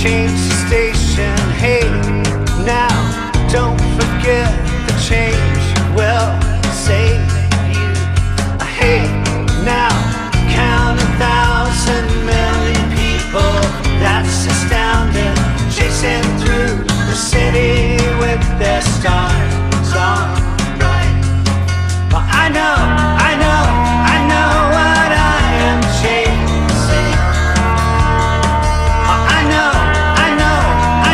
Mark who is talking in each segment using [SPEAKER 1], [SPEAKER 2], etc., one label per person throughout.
[SPEAKER 1] change the station. Hey, now don't forget the change will save you. Hey, now count 1,000 million people. That's astounding. Chasing through the city with their stars on right. Well, I know what I am chasing. I know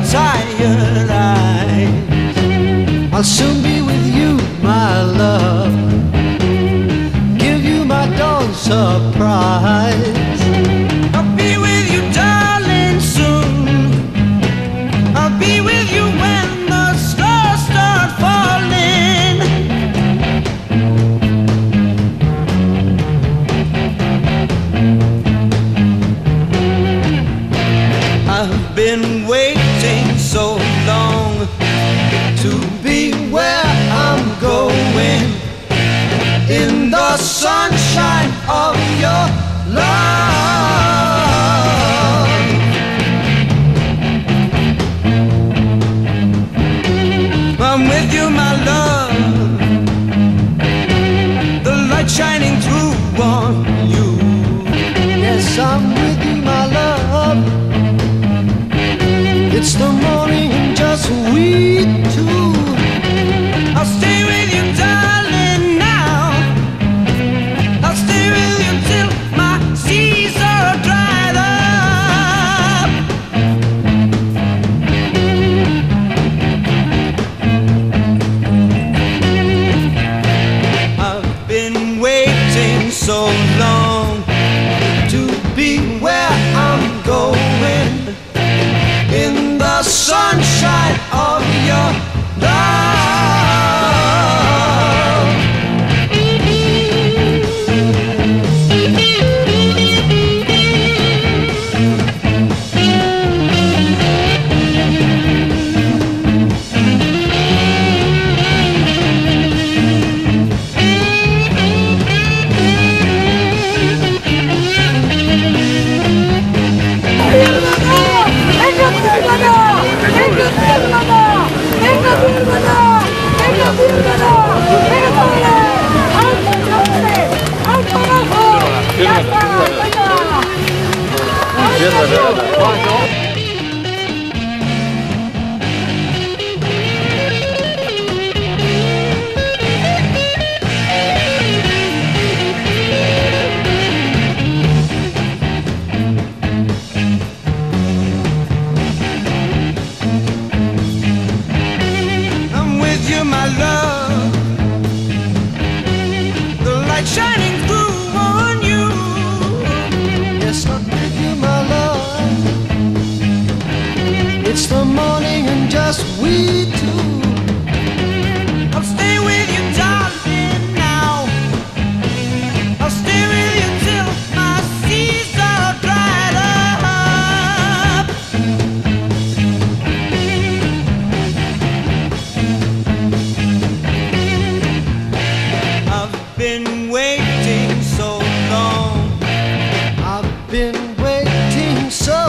[SPEAKER 1] tired eyes. I'll soon be with you, my love. Give you my dawn surprise. I'll be with you, darling, soon. I'll be with you when the stars start falling. I've been waiting so long to be where I'm going, in the sunshine of your love. I'm with you, my love, the light shining through on you. Yes, I'm with you, my love. It's the morning and just we two. I'll stay with you, darling, now. I'll stay with you till my seas are dried up. I've been waiting so long to be where I'm going, in the sunshine of your love. I'm with you, my love, the light shining through on you. Yes, I'm with you, my love. It's the morning and just we two. I'll stay with you, darling, now. I'll stay with you till my seas are dried up. I've been waiting so long. I've been waiting so